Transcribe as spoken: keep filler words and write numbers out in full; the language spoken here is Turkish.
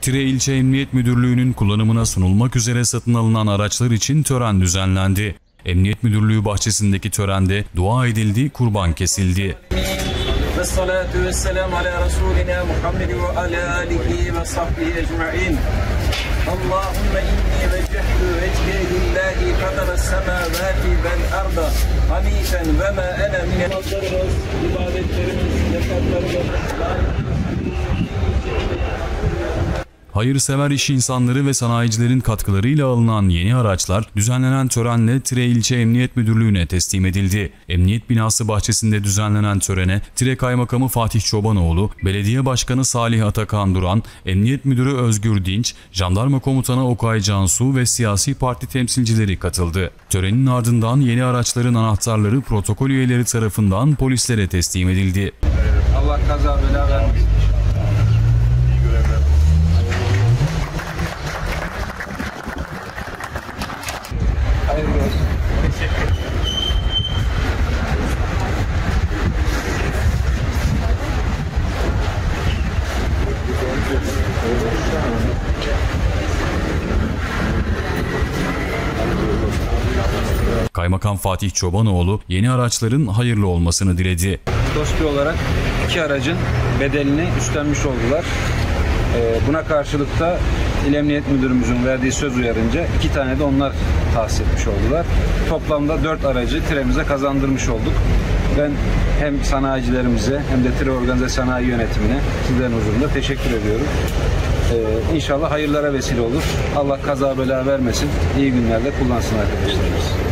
Tire İlçe Emniyet Müdürlüğü'nün kullanımına sunulmak üzere satın alınan araçlar için tören düzenlendi. Emniyet Müdürlüğü bahçesindeki törende dua edildi, kurban kesildi. Vessalatu vesselamu ala Resulina Muhammed ve ala alihi ve sahbihi ecma'in. Allahümme inni vecehtu vecihü lillahi kadar semavati vel arda hanifen ve ma ene mine. İbadetlerimiz, zekatlarımız, Hayırsever iş insanları ve sanayicilerin katkılarıyla alınan yeni araçlar düzenlenen törenle Tire İlçe Emniyet Müdürlüğü'ne teslim edildi. Emniyet binası bahçesinde düzenlenen törene Tire Kaymakamı Fatih Çobanoğlu, Belediye Başkanı Salih Atakan Duran, Emniyet Müdürü Özgür Dinç, Jandarma Komutanı Okay Cansu ve siyasi parti temsilcileri katıldı. Törenin ardından yeni araçların anahtarları protokol üyeleri tarafından polislere teslim edildi. Allah kaza bela vermesin. Hayırlı olsun. Teşekkür. Kaymakam Fatih Çobanoğlu yeni araçların hayırlı olmasını diledi. TOSBİ olarak iki aracın bedelini üstlenmiş oldular. Buna karşılık da İl Emniyet Müdürümüzün verdiği söz uyarınca iki tane de onlar tahsis etmiş oldular. Toplamda dört aracı Tire'mize kazandırmış olduk. Ben hem sanayicilerimize hem de Tire Organize Sanayi Yönetimine sizlerin huzurunda teşekkür ediyorum. Ee, İnşallah hayırlara vesile olur. Allah kaza bela vermesin. İyi günlerde kullansın arkadaşlarımız.